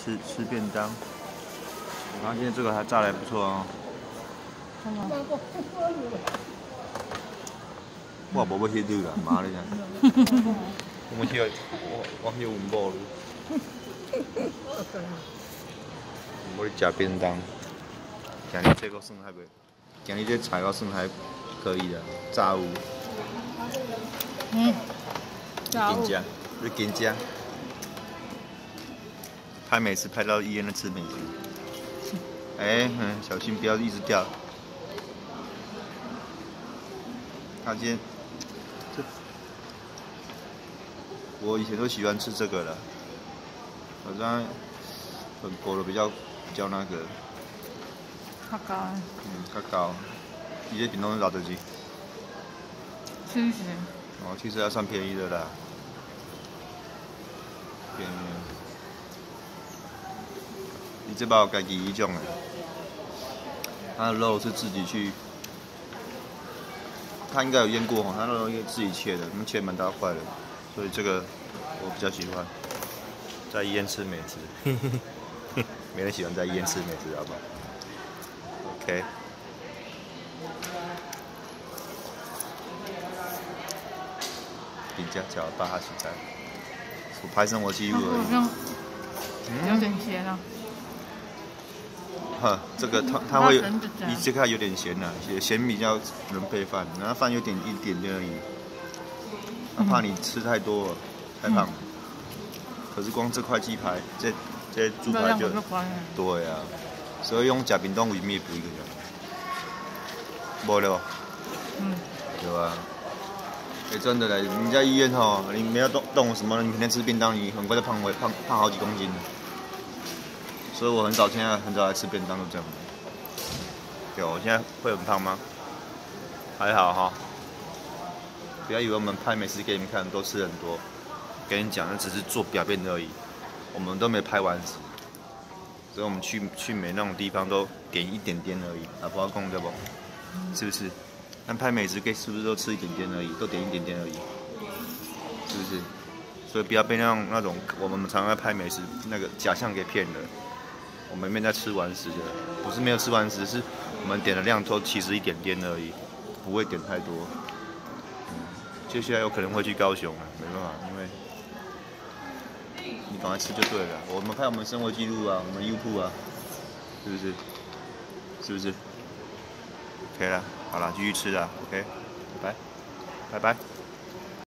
吃便当。然后今天这个还炸得还不错哦。我无要迄女啦，妈你讲。我去，我去文某路。我去食便当。今日这个算还袂，今日这菜我算还可以的，炸物。 炸物。 你跟吃。拍美食拍到医院的吃美食。小心不要一直掉。他今天，我以前都喜欢吃这个了，好像裹的比较那个。 较高。 较高。伊这便当是偌多钱 70。 哦，其实还算便宜的啦。便宜。你这把有家己迄种的，它的肉是自己去。他应该有腌过哈，他那肉应该自己切的，切蛮大块的，所以这个我比较喜欢。在医院吃美食，没人喜欢在医院吃美食，好不好 ？OK。人家叫巴哈奇菜，我拍生活记录而已。 有点咸啊。 这个它会，你这个有点咸呐，咸比较能配饭，然后饭有一点点而已。他怕你吃太多了，太胖。可是光这块鸡排，这猪排就对啊，所以用吃便当为咩不一个样？无了。对啊。真的嘞，你在医院吼，你没有动什么，你每天吃便当，你很快就胖好几公斤了。所以我现在很少来吃便当，都这样。有，我现在会很胖吗？还好哈。不要以为我们拍美食给你们看都吃很多，跟你讲那只是做表面而已，我们都没拍完食。所以我们去每那种地方都点一点点而已，不要讲对不？是不是？但拍美食给是不是都吃一点点而已，都点一点点而已，是不是？所以不要被那种我们常常在拍美食那个假象给骗了。我们没在吃完食的，不是没有吃完食，是我们点的量都其实一点点而已，不会点太多。接下来有可能会去高雄啊，没办法，因为你赶快吃就对了。我们拍我们生活记录啊，我们 YouTube 啊，是不是？是不是 ？OK 了，好了，继续吃了 ，OK， 拜拜，拜拜。